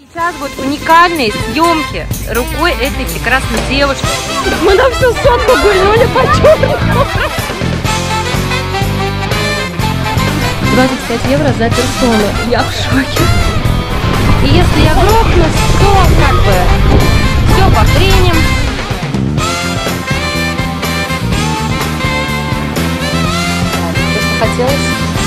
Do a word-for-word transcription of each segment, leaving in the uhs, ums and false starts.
Сейчас будут уникальные съемки рукой этой прекрасной девушки. Мы на всю сотку гульнули по черному. двадцать пять евро за персону. Я в шоке. И если я грохнусь, то как бы все похренем. Просто хотелось.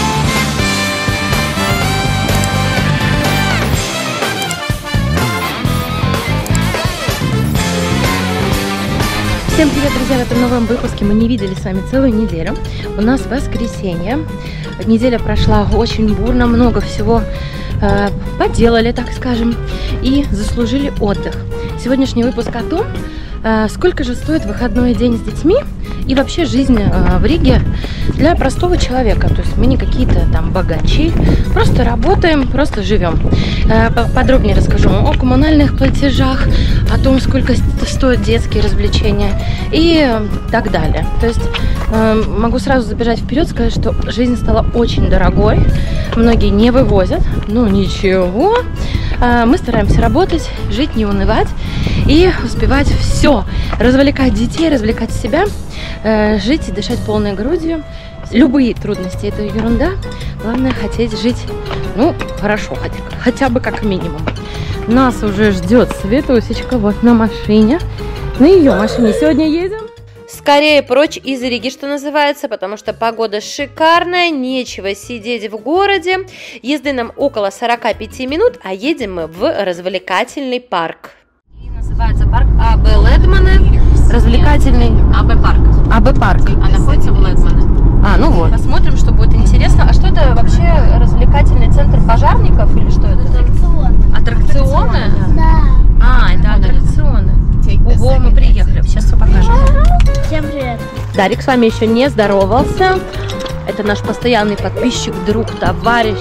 Всем привет, друзья! В этом новом выпуске мы не виделись с вами целую неделю. У нас воскресенье. Неделя прошла очень бурно, много всего э, поделали, так скажем, и заслужили отдых. Сегодняшний выпуск о том, э, сколько же стоит выходной день с детьми и вообще жизнь э, в Риге для простого человека. То есть мы не какие-то там богачи, просто работаем, просто живем. Э, подробнее расскажу о коммунальных платежах, о том, сколько стоят детские развлечения и так далее. То есть э, могу сразу забежать вперед, сказать, что жизнь стала очень дорогой. Многие не вывозят, ну ничего. Э, мы стараемся работать, жить, не унывать и успевать все. Развлекать детей, развлекать себя, э, жить и дышать полной грудью. Любые трудности — это ерунда. Главное хотеть жить, ну, хорошо, хотя, хотя бы как минимум. Нас уже ждет Светусечка вот на машине. На ее машине сегодня едем. Скорее прочь из Риги, что называется, потому что погода шикарная, нечего сидеть в городе. Езды нам около сорока пяти минут, а едем мы в развлекательный парк. И называется парк А Б Ледмане. Развлекательный АБ парк. АБ парк. А находится в Ледмане. А, ну вот. Посмотрим, что будет интересно. А что это вообще, развлекательный центр пожарников или что это? Аттракционы. Аттракционы? Да. А, это аттракционы. Ого, мы приехали. Сейчас все покажем. Всем привет. Дарик с вами еще не здоровался. Это наш постоянный подписчик, друг, товарищ.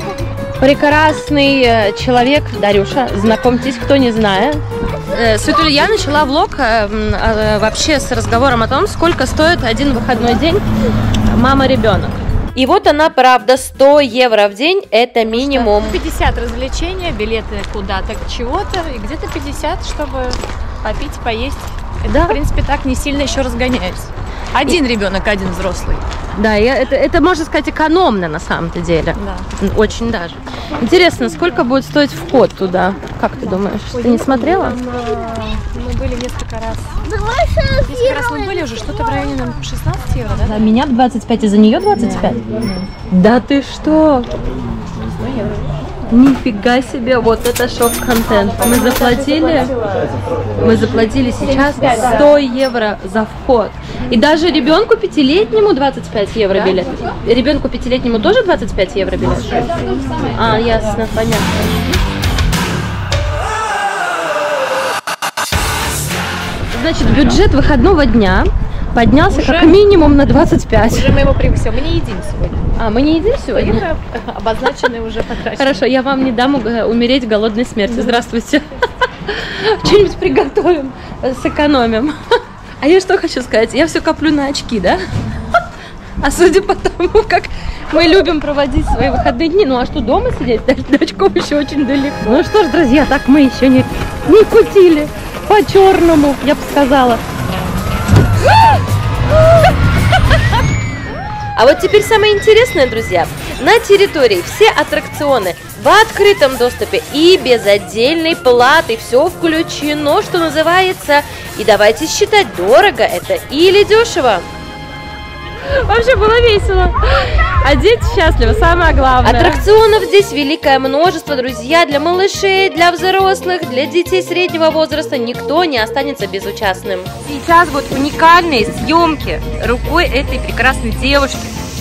Прекрасный человек, Дарюша. Знакомьтесь, кто не знает. Светуля, я начала влог вообще с разговором о том, сколько стоит один выходной день мама-ребенок. И вот она, правда, сто евро в день – это минимум. пятьдесят развлечения, билеты куда-то, к чего-то, и где-то пятьдесят, чтобы попить, поесть. Да. В принципе, так не сильно еще разгоняюсь. Один и... ребенок, один взрослый. Да, я, это, это, можно сказать, экономно на самом-то деле. Да. Очень даже. Интересно, сколько будет стоить вход туда? Как ты думаешь? Ой, ты не смотрела? Там, мы были несколько раз. Давай Несколько раз мы были уже, что-то в районе нам шестнадцать евро, да? За меня двадцать пять и за нее двадцать пять? Да, да ты что? Нифига себе, вот это шок-контент. Мы заплатили, мы заплатили сейчас сто евро за вход. И даже ребенку пятилетнему двадцать пять евро билет. Ребенку пятилетнему тоже двадцать пять евро билет? А, ясно, понятно. Значит, бюджет выходного дня поднялся уже, как минимум на двадцать пять. Уже мы его превысили. Мы не едим сегодня. А, мы не едим сегодня? Тарифы обозначены уже потрачены. Хорошо, я вам не дам умереть голодной смертью. Здравствуйте. Что-нибудь приготовим, сэкономим. А я что хочу сказать? Я все коплю на очки, да? А судя по тому, как мы любим проводить свои выходные дни, ну а что, дома сидеть? До очков еще очень далеко. Ну что ж, друзья, так мы еще не, не кутили по-черному, я бы сказала. А вот теперь самое интересное, друзья. На территории все аттракционы в открытом доступе и без отдельной платы. Все включено, что называется. И давайте считать, дорого это или дешево. Вообще было весело. А дети счастливы, самое главное. Аттракционов здесь великое множество, друзья. Для малышей, для взрослых, для детей среднего возраста никто не останется безучастным. Сейчас будут уникальные съемки рукой этой прекрасной девушки.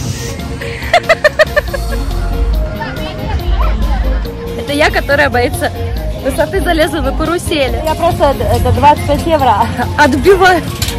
Это я, которая боится высоты, залезла на карусели. Я просто это двадцать пять евро отбиваю.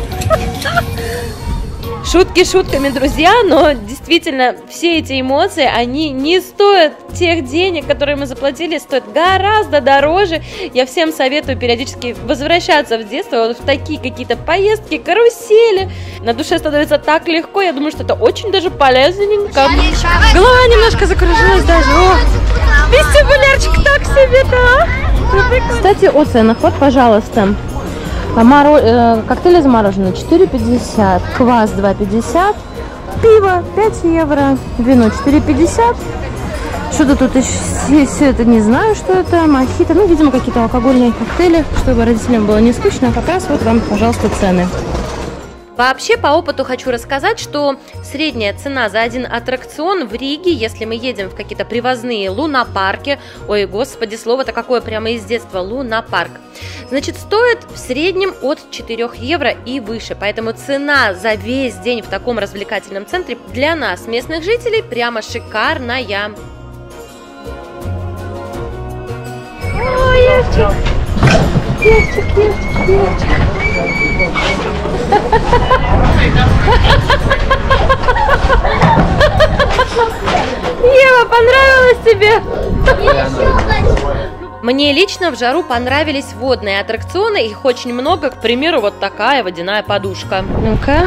Шутки шутками, друзья, но действительно все эти эмоции, они не стоят тех денег, которые мы заплатили, стоят гораздо дороже. Я всем советую периодически возвращаться в детство, вот в такие какие-то поездки, карусели. На душе становится так легко, я думаю, что это очень даже полезненько. Голова немножко закружилась даже. О, вестибулярчик так себе-то. Кстати, о ценах. Вот, пожалуйста. Моро... Э, коктейли замороженные четыре пятьдесят, квас два пятьдесят, пиво пять евро, вино четыре пятьдесят. Что-то тут еще, все это не знаю, что это, мохито. Ну, видимо, какие-то алкогольные коктейли, чтобы родителям было не скучно. Как раз вот вам, пожалуйста, цены. Вообще, по опыту хочу рассказать, что средняя цена за один аттракцион в Риге, если мы едем в какие-то привозные лунопарки, ой, господи, слово-то какое прямо из детства, лунопарк, значит, стоит в среднем от четырёх евро и выше. Поэтому цена за весь день в таком развлекательном центре для нас, местных жителей, прямо шикарная. Ой, Евчик! Евчик, Евчик, Евчик! Ева, понравилось тебе? Мне лично в жару понравились водные аттракционы, их очень много, к примеру, вот такая водяная подушка. Ну-ка.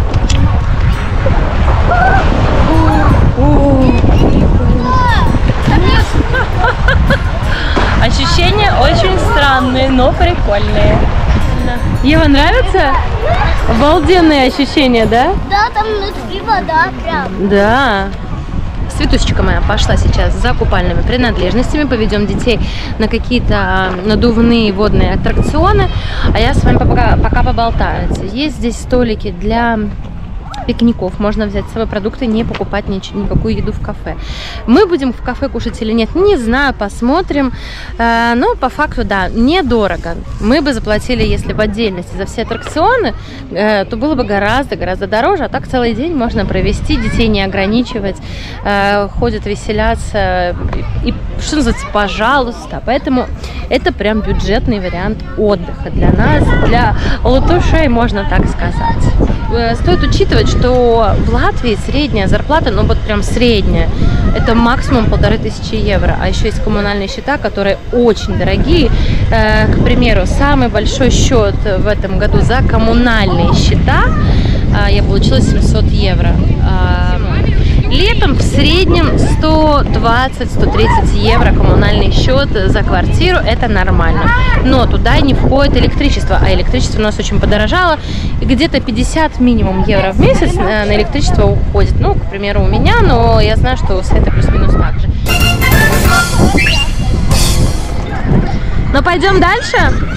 Ощущения очень странные, но прикольные. Ева, нравится? Обалденные ощущения, да? Да, там внутри вода прям. Да. Светусечка моя пошла сейчас за купальными принадлежностями. Поведем детей на какие-то надувные водные аттракционы. А я с вами пока, пока поболтаю. Есть здесь столики для пикников. Можно взять с собой продукты, не покупать нич- никакую еду в кафе. Мы будем в кафе кушать или нет, не знаю, посмотрим. Э, но по факту, да, недорого. Мы бы заплатили, если в отдельности за все аттракционы, э, то было бы гораздо-гораздо дороже. А так целый день можно провести, детей не ограничивать. Э, ходят веселяться. И, и, что называется, пожалуйста. Поэтому это прям бюджетный вариант отдыха для нас, для латушей, можно так сказать. Э, стоит учитывать, что в Латвии средняя зарплата, ну вот прям средняя, это максимум полторы тысячи евро. А еще есть коммунальные счета, которые очень дорогие. Э, к примеру, самый большой счет в этом году за коммунальные счета э, я получила семьсот евро. Э, летом в среднем сто двадцать — сто тридцать евро коммунальный счет за квартиру, это нормально. Но туда не входит электричество, а электричество у нас очень подорожало. И где-то пятьдесят минимум евро в месяц на электричество уходит. Ну, к примеру, у меня, но я знаю, что у Светы плюс-минус так же. Ну, пойдем дальше?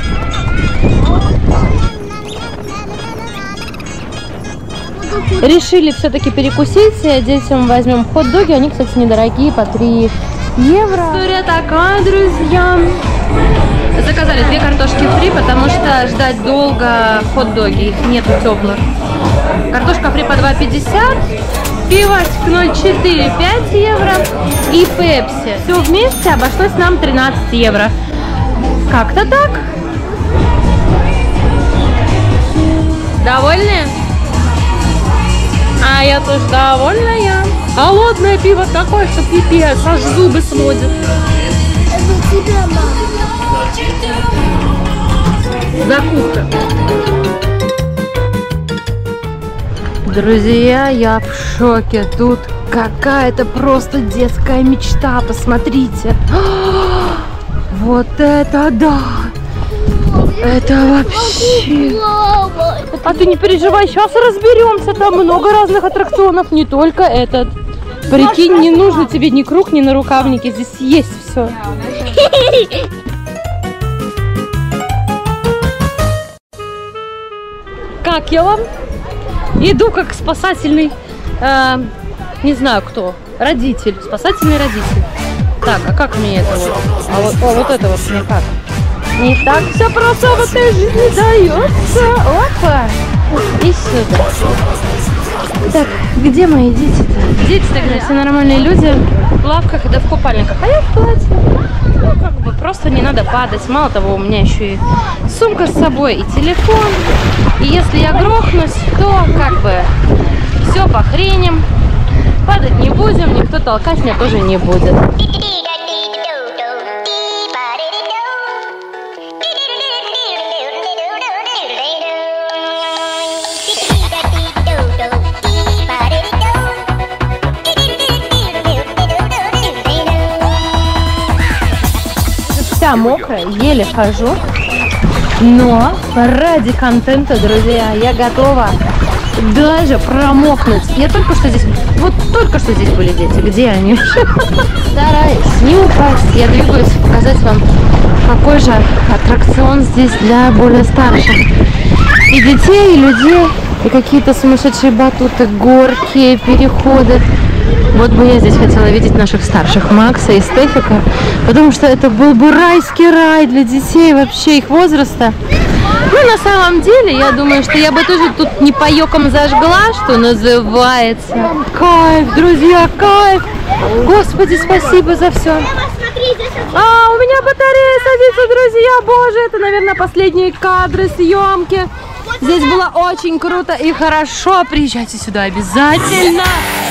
Решили все-таки перекусить. Детям возьмем хот-доги. Они, кстати, недорогие, по три евро. История такая, друзья. Заказали две картошки фри, потому что ждать долго хот-доги, их нету теплых. Картошка фри по два пятьдесят, пиво ноль четыре — пять евро и пепси. Все вместе обошлось нам тринадцать евро. Как-то так. Довольны? А я тоже довольная. Холодное пиво такое, что пипец, аж зубы сводит. Закуска. Друзья, я в шоке. Тут какая-то просто детская мечта. Посмотрите. Вот это да! Это вообще... А ты не переживай, сейчас разберемся. Там много разных аттракционов, не только этот. Прикинь, не нужно тебе ни круг, ни нарукавники. Здесь есть все. Как я вам? Иду как спасательный, э, не знаю кто, родитель, спасательный родитель. Так, а как мне это вот? А вот, о, вот это вот мне как? Не так все просто в этой жизни дается. Опа! И сюда. Так, где мои дети-то? Дети тогда все нормальные люди в лавках и в купальниках, а я в платье. Ну, как бы просто не надо падать. Мало того, у меня еще и сумка с собой, и телефон. И если я грохнусь, то как бы все похренем. Падать не будем, никто толкать меня тоже не будет. вся мокрая, еле хожу. Но ради контента, друзья, я готова даже промокнуть. Я только что здесь, вот только что здесь были дети. Где они? Стараюсь не упасть. Я двигаюсь показать вам, какой же аттракцион здесь для более старших. И детей, и людей, и какие-то сумасшедшие батуты, горки, переходы. Вот бы я здесь хотела видеть наших старших, Макса и Стефика, потому что это был бы райский рай для детей вообще их возраста. Ну, на самом деле, я думаю, что я бы тоже тут не поёком зажгла, что называется. Кайф, друзья, кайф! Господи, спасибо за все. А, у меня батарея садится, друзья, боже, это, наверное, последние кадры съемки. Здесь было очень круто и хорошо. Приезжайте сюда обязательно.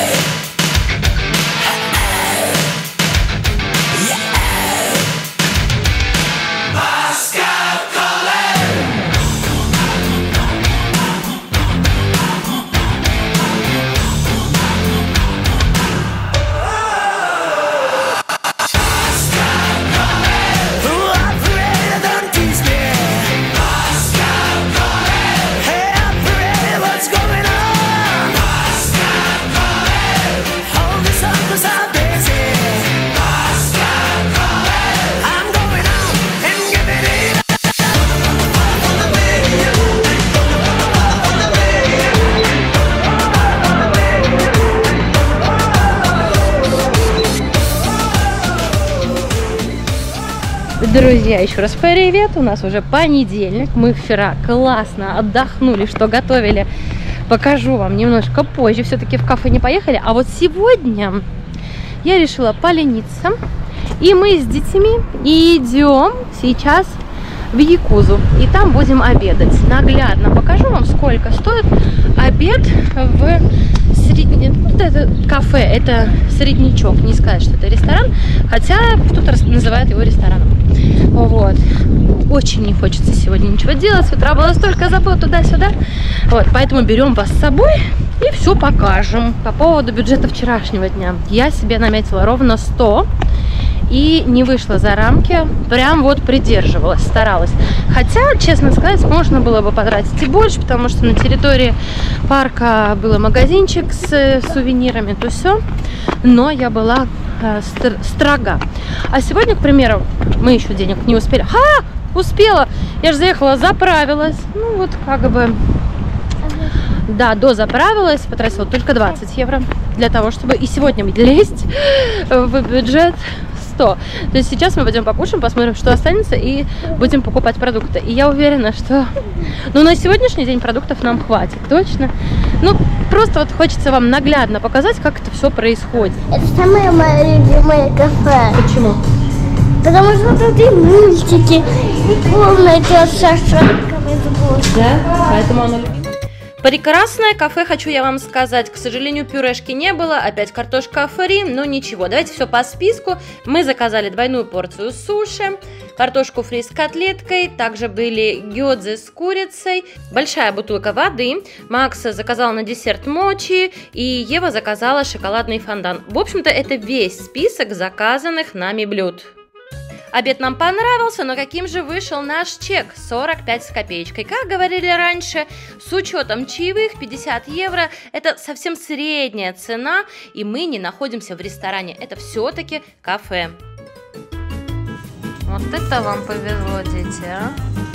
Друзья, еще раз привет, у нас уже понедельник, мы вчера классно отдохнули, что готовили, покажу вам немножко позже, все-таки в кафе не поехали, а вот сегодня я решила полениться, и мы с детьми идем сейчас в Якузу, и там будем обедать. Наглядно покажу вам, сколько стоит обед в среднем, вот это кафе, это среднячок, не сказать, что это ресторан, хотя кто-то называет его рестораном. Вот, очень не хочется сегодня ничего делать, с утра было столько забот туда-сюда, вот, поэтому берем вас с собой и все покажем. По поводу бюджета вчерашнего дня, я себе наметила ровно сто и не вышла за рамки, прям вот придерживалась, старалась. Хотя, честно сказать, можно было бы потратить и больше, потому что на территории парка был магазинчик с сувенирами, то все, но я была э, стр строга. А сегодня, к примеру, мы еще денег не успели. Ха! Успела! Я же заехала, заправилась. Ну вот как бы... Да, дозаправилась, потратила только двадцать евро для того, чтобы и сегодня влезть в бюджет сто. То есть сейчас мы пойдем покушаем, посмотрим, что останется, и будем покупать продукты. И я уверена, что ну, на сегодняшний день продуктов нам хватит, точно. Ну, просто вот хочется вам наглядно показать, как это все происходит. Это самое мое любимое кафе. Почему? Потому что тут и мультики, и комната с шашками с гостем. Да, поэтому оно любимое. Прекрасное кафе, хочу я вам сказать. К сожалению, пюрешки не было, опять картошка фри, но ничего. Давайте все по списку. Мы заказали двойную порцию суши, картошку фри с котлеткой, также были гёдзе с курицей, большая бутылка воды, Макс заказал на десерт мочи, и Ева заказала шоколадный фондан. В общем-то, это весь список заказанных нами блюд. Обед нам понравился, но каким же вышел наш чек? сорок пять с копеечкой. Как говорили раньше, с учетом чаевых пятьдесят евро, это совсем средняя цена, и мы не находимся в ресторане. Это все-таки кафе. Вот это вам повезло, дети, а?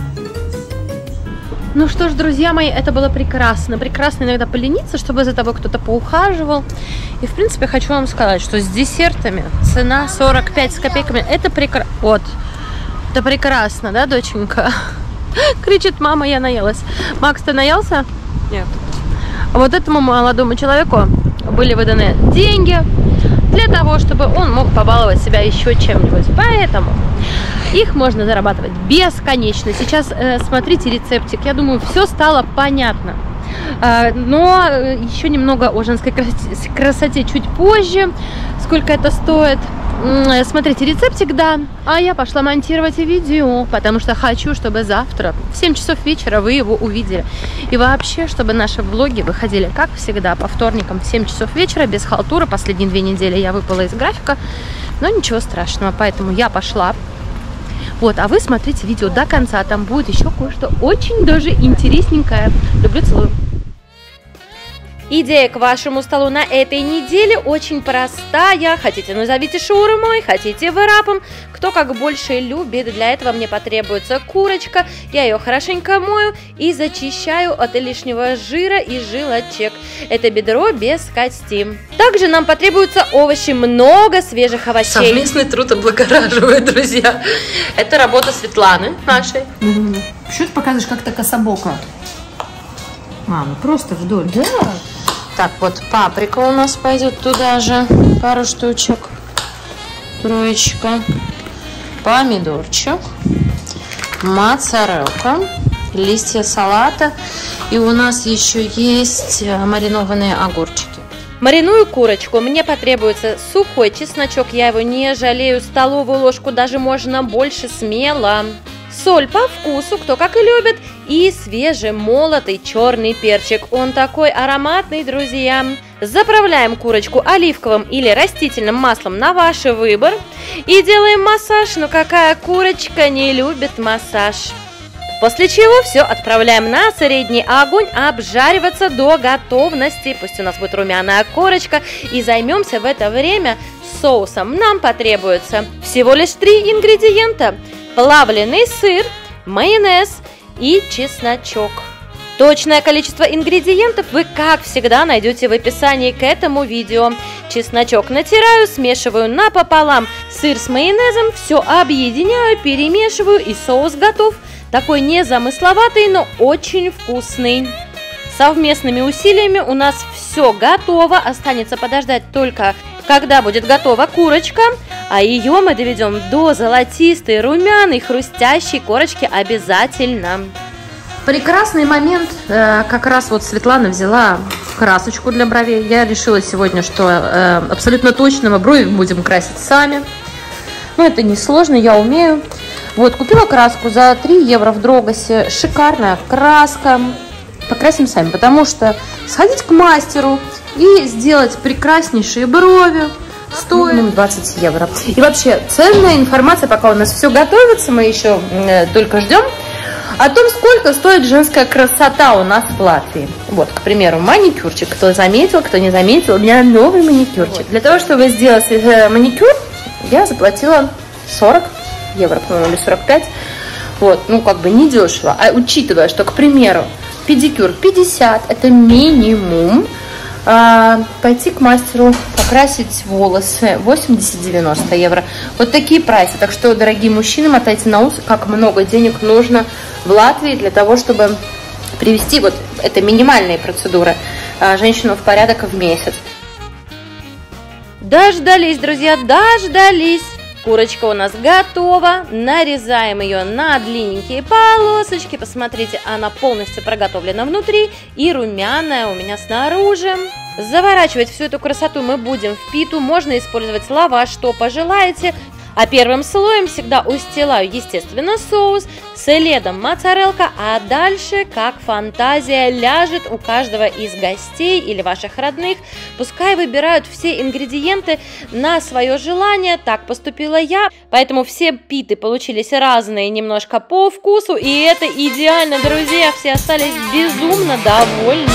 Ну что ж, друзья мои, это было прекрасно. Прекрасно иногда полениться, чтобы за тобой кто-то поухаживал. И, в принципе, хочу вам сказать, что с десертами цена сорок пять с копейками. Это прекрасно. Вот. Это прекрасно, да, доченька? Кричит мама, я наелась. Макс, ты наелся? Нет. Вот этому молодому человеку были выданы деньги для того, чтобы он мог побаловать себя еще чем-нибудь. Поэтому их можно зарабатывать бесконечно. Сейчас э, смотрите рецептик. Я думаю, все стало понятно. Э, но еще немного о женской красоте, красоте чуть позже. Сколько это стоит? Э, смотрите рецептик, да. А я пошла монтировать видео, потому что хочу, чтобы завтра в семь часов вечера вы его увидели. И вообще, чтобы наши влоги выходили, как всегда, по вторникам в семь часов вечера, без халтуры. Последние две недели я выпала из графика, но ничего страшного. Поэтому я пошла Вот, а вы смотрите видео до конца, там будет еще кое-что очень даже интересненькое. Люблю, целую. Идея к вашему столу на этой неделе очень простая. Хотите, назовите шаурмой, хотите врапом. Кто как больше любит. Для этого мне потребуется курочка. Я ее хорошенько мою и зачищаю от лишнего жира и жилочек. Это бедро без кости. Также нам потребуются овощи, много свежих овощей. Совместный труд облагораживает, друзья. Это работа Светланы нашей. Что ты показываешь как-то кособоко? А, ну просто вдоль. Да. Так, вот паприка у нас пойдет туда же. Пару штучек. Троечка. Помидорчик. Моцарелка. Листья салата. И у нас еще есть маринованные огурчики. Мариную курочку. Мне потребуется сухой чесночок. Я его не жалею. Столовую ложку, даже можно больше, смело. Соль по вкусу, кто как и любит. И свежемолотый черный перчик. Он такой ароматный, друзья. Заправляем курочку оливковым или растительным маслом на ваш выбор. И делаем массаж. Ну какая курочка не любит массаж? После чего все отправляем на средний огонь обжариваться до готовности. Пусть у нас будет румяная корочка. И займемся в это время соусом. Нам потребуется всего лишь три ингредиента. Плавленый сыр, майонез и чесночок. Точное количество ингредиентов вы, как всегда, найдете в описании к этому видео. Чесночок натираю, смешиваю напополам. Сыр с майонезом, все объединяю, перемешиваю, и соус готов. Такой незамысловатый, но очень вкусный. Совместными усилиями у нас все готово. Останется подождать только, когда будет готова курочка. А ее мы доведем до золотистой, румяной, хрустящей корочки обязательно. Прекрасный момент. Как раз вот Светлана взяла красочку для бровей. Я решила сегодня, что абсолютно точно мы брови будем красить сами. Но это несложно, я умею. Вот, купила краску за три евро в Дрогосе. Шикарная краска. Покрасим сами, потому что сходить к мастеру и сделать прекраснейшие брови стоит двадцать евро. И вообще, ценная информация, пока у нас все готовится, мы еще э, только ждем, о том, сколько стоит женская красота у нас в Латвии. Вот, к примеру, маникюрчик. Кто заметил, кто не заметил, у меня новый маникюрчик. Вот. Для того, чтобы сделать э, маникюр, я заплатила сорок евро, по-моему, или сорок пять. Вот, ну, как бы не дешево. А учитывая, что, к примеру, педикюр пятьдесят, это минимум. А, пойти к мастеру, покрасить волосы восемьдесят-девяносто евро. Вот такие прайсы. Так что, дорогие мужчины, мотайте на ус, как много денег нужно в Латвии для того, чтобы привести, вот это минимальные процедуры, женщину в порядок в месяц. Дождались, друзья, дождались. Курочка у нас готова. Нарезаем ее на длинненькие полосочки. Посмотрите, она полностью проготовлена внутри и румяная у меня снаружи. Заворачивать всю эту красоту мы будем в питу. Можно использовать лаваш, что пожелаете. А первым слоем всегда устилаю, естественно, соус, следом моцарелка, а дальше, как фантазия ляжет у каждого из гостей или ваших родных, пускай выбирают все ингредиенты на свое желание, так поступила я, поэтому все питы получились разные, немножко по вкусу, и это идеально, друзья, все остались безумно довольны.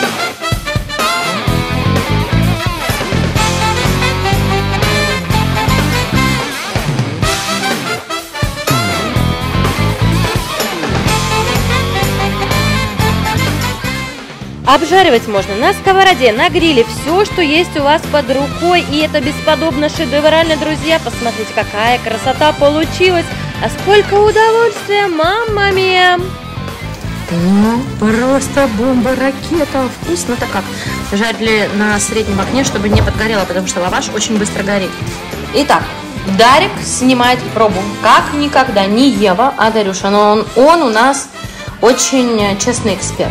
Обжаривать можно на сковороде, на гриле, все, что есть у вас под рукой. И это бесподобно шедеврально, друзья. Посмотрите, какая красота получилась. А сколько удовольствия, мамма мия! Ну, просто бомба-ракета. Вкусно-то как. Жарили на среднем огне, чтобы не подгорело, потому что лаваш очень быстро горит. Итак, Дарик снимает пробу. Как никогда. Не Ева, а Дарюша. Но он, он у нас очень честный эксперт.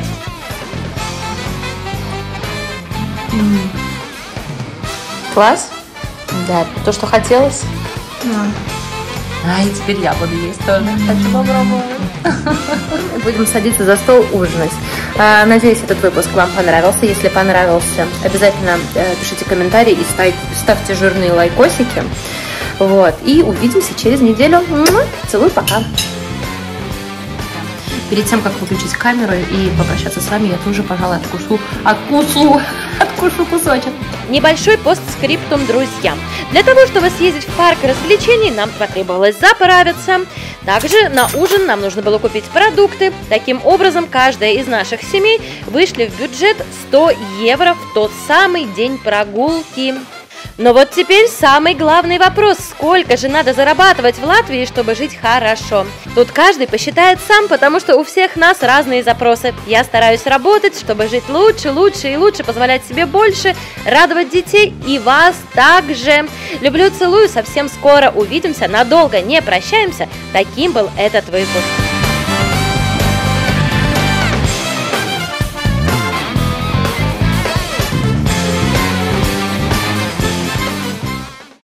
Класс? Да, то, что хотелось? Да. А, и теперь я буду есть тоже. Хочу попробовать. Будем садиться за стол ужинать. Надеюсь, этот выпуск вам понравился. Если понравился, обязательно пишите комментарии и ставьте жирные лайкосики. Вот, и увидимся через неделю. Целую, пока. Перед тем, как выключить камеру и попрощаться с вами, я тоже, пожалуй, откушу, откушу, откушу кусочек. Небольшой постскриптум, друзья. Для того, чтобы съездить в парк развлечений, нам потребовалось заправиться. Также на ужин нам нужно было купить продукты. Таким образом, каждая из наших семей вышли в бюджет сто евро в тот самый день прогулки. Но вот теперь самый главный вопрос: сколько же надо зарабатывать в Латвии, чтобы жить хорошо? Тут каждый посчитает сам, потому что у всех нас разные запросы. Я стараюсь работать, чтобы жить лучше, лучше и лучше, позволять себе больше, радовать детей и вас также. Люблю, целую, совсем скоро увидимся, надолго не прощаемся. Таким был этот выпуск.